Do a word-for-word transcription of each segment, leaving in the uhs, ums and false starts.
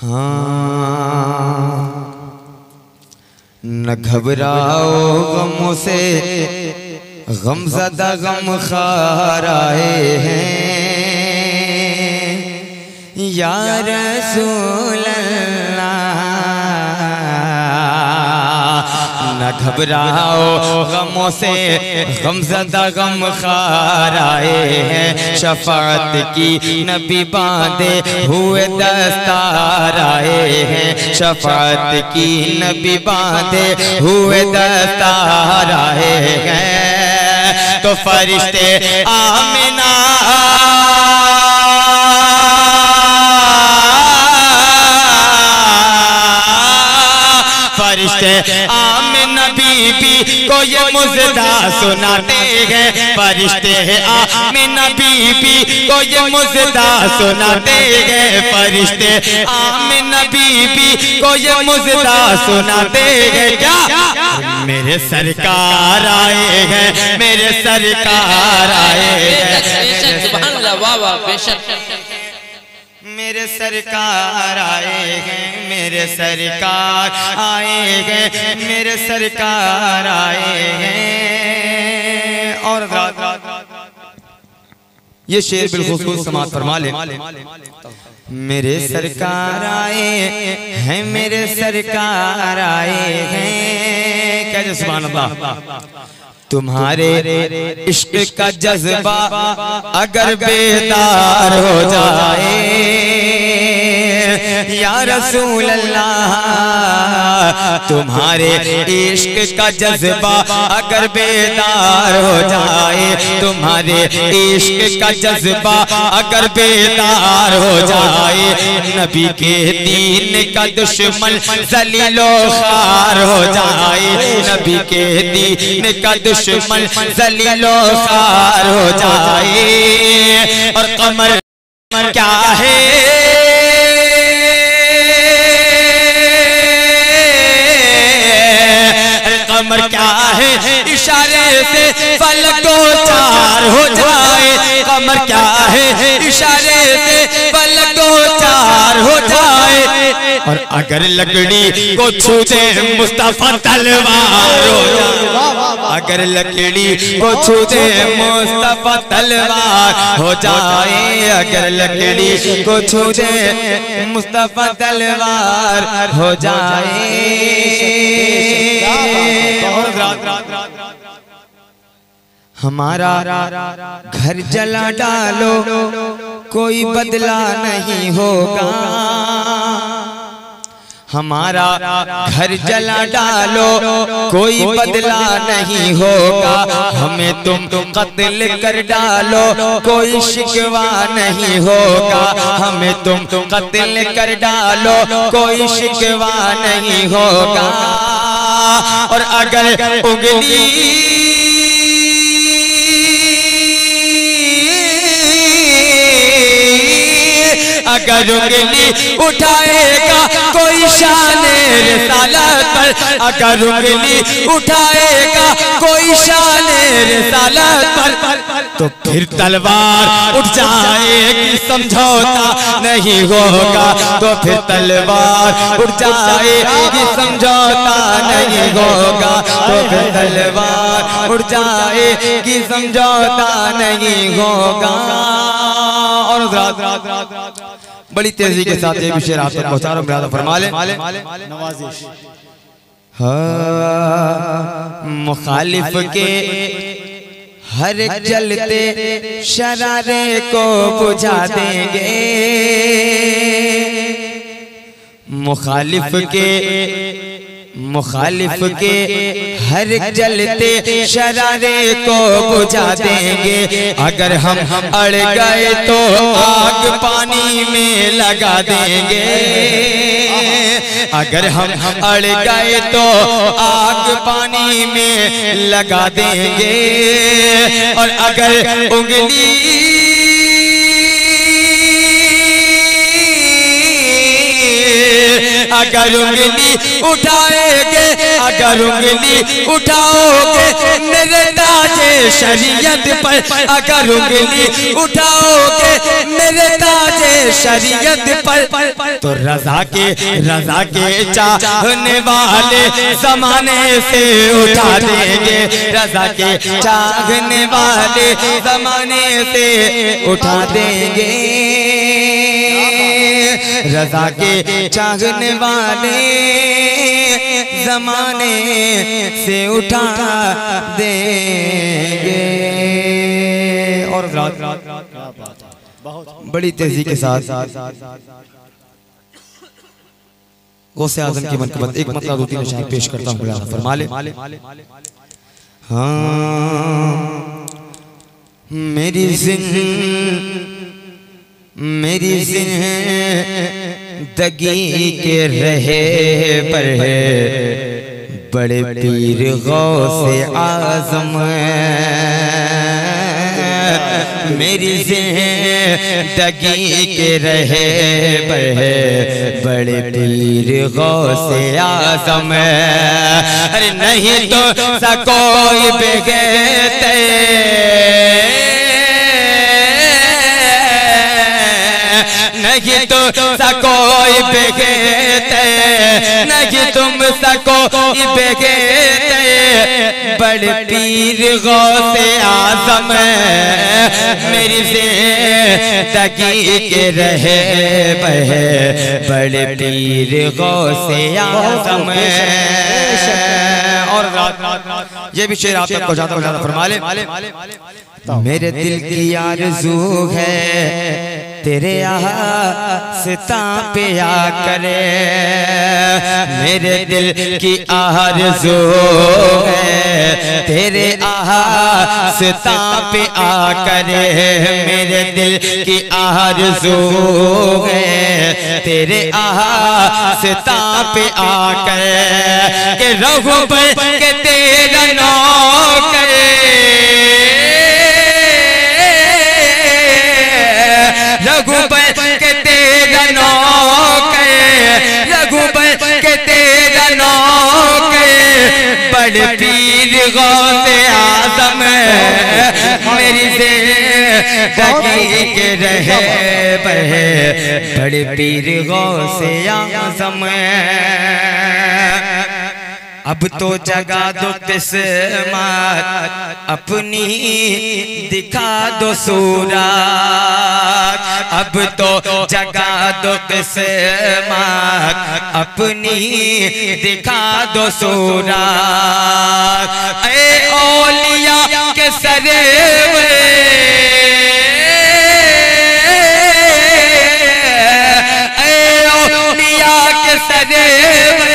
हाँ न घबराओ गमों से, गमज़दा गम खार आए हैं या रसूल अल्लाह। न घबराओ गमों से, गमज़दा गम खार आए हैं। शफाअत की नबी बांधे हुए दस्तार आए हैं। शफाअत की नबी बांधे हुए दस्तार आए हैं। तो फरिश्ते आमिना फरिश्ते आमिना बीबी को ये मुजदा सुनाते हैं। फरिश्ते आमिना बीबी को ये मुजदा सुनाते हैं। फरिश्ते आमिना बीबी को ये मुजदा सुनाते हैं। क्या मेरे सरकार आए हैं, मेरे सरकार आए हैं। मेरे सरकार आए हैं, मेरे सरकार आए हैं, मेरे सरकार आए हैं। और ये शेर बिलखुसूस समाअत फरमा ले। मेरे सरकार आए हैं, मेरे सरकार आए हैं। क्या सुभान अल्लाह। तुम्हारे इश्क का जज्बा अगर बेदार हो जाए या रसूल अल्लाह, तुम्हारे इश्क का जज्बा अगर बेदार हो जाए, तुम्हारे इश्क का जज्बा अगर बेदार हो जाए, नबी के दीन का दुश्मन जलीलो खार हो जाए, नबी के दीन का दुश्मन जलीलो खार हो जाए। और कमर क्या है, कमर क्या है, इशारे से फलको चार हो जाए। कमर क्या है, इशारे से फलको चार हो जाए। और अगर लकड़ी को छूते मुस्तफा तलवार हो जाए, अगर लकड़ी को छूते मुस्तफा तलवार हो जाए, अगर लकड़ी को छूते मुस्तफा तलवार हो जाए। हमारा घर जला डालो कोई बदला नहीं होगा, हमारा घर जला डालो कोई बदला नहीं होगा। हमें तुम कत्ल कर डालो कोई शिकवा नहीं होगा, हमें तुम कत्ल कर डालो कोई शिकवा नहीं होगा। और अगर उंगली अगर उंगली उठाएगा कोई शाने रिसालत पर, अगर उंगली उठाएगा कोई शाने रिसालत पर, तो फिर तलवार उठ जाएगी समझौता नहीं होगा। तो फिर तलवार उठ जाएगी समझौता नहीं होगा। तो फिर तलवार उठ जाएगी समझौता नहीं होगा। और बड़ी तेजी के साथ ये भी शेर आप तक पहुंचा रहा हूं, मेरा फरमा ले। हाँ मुखालिफ के हर एक जलते शरारे को बुझा देंगे, मुखालिफ के मुखालिफ के हर जलते शरारे को बुझा देंगे। अगर हम अड़ गए तो आग पानी में लगा देंगे, अगर हम अड़ गए तो आग पानी में लगा देंगे। और अगर उंगली अगर उंगली उठाएगे अगर उंगली उठाओगे मेरे ताजे शरीयत पर अगर उंगली उठाओगे मेरे ताजे शरीयत पर तो रज़ा के रज़ा के चाहने वाले ज़माने से उठा देंगे रज़ा के चाहने वाले ज़माने से उठा देंगे रज़ा के चाहने वाले ज़माने से उठा देंगे। और बड़ी तेजी के साथ गौसे आज़म की मनक़बत एक मतलब दो तीन शायद पेश करता हूँ फरमा ले। हाँ मेरी जिंदगी मेरी जिंदगी के रहे पर बड़े पीर गौसे आज़म मेरी जिंदगी के रहे पर बड़े पीर गौसे आज़म अरे नहीं तो सकोई बेगते नहीं तो सकोई बेगते नहीं तुम सकोई बेगते बड़े पीर गौसे आज़म मेरी जिंदगी के रहे बहे बड़े पीर गौसे आज़म। और ये भी शेर आप तक पहुंचाता पहुंचाता फरमा ले। मेरे दिल की आरज़ू है तेरे आस्ता पे आ करे मेरे दिल की आरज़ू है तेरे आस्ता पे आ करे मेरे दिल की आरज़ू है तेरे आस्ता पे आ करे के रहूं पर के तेरा नौकर रघुबर के तेरा नौकर रघुबर के तेरा नौकर बड़े पीर गौसे आज़म मेरी जिंदगी के रहे बहे बड़े पीर गौसे आज़म। अब तो जगा दो किस्मत अपनी दिखा दो सूरत अब तो जगा दो किस्मत अपनी दिखा दो सूरत ऐ औलिया के सरेवे ऐ औलिया के सरेवे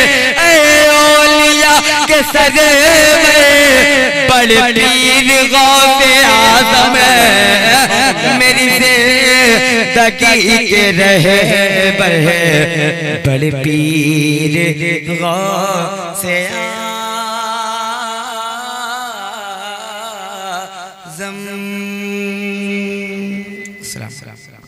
के सरे में बड़े पीर गौसे आज़म मेरी जिंदगी के रहे बहे बड़े पीर गौसे आज़म।